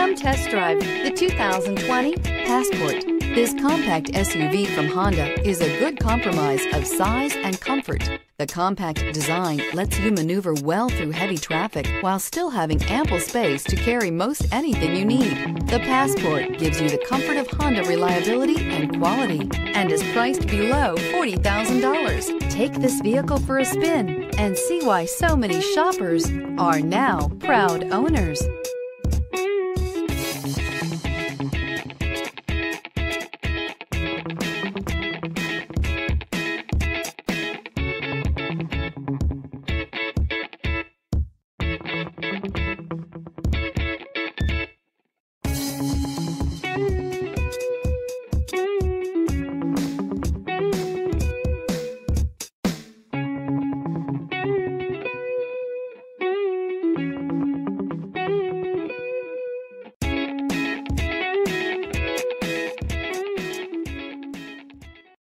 Come test drive the 2020 Passport. This compact SUV from Honda is a good compromise of size and comfort. The compact design lets you maneuver well through heavy traffic while still having ample space to carry most anything you need. The Passport gives you the comfort of Honda reliability and quality and is priced below $40,000. Take this vehicle for a spin and see why so many shoppers are now proud owners.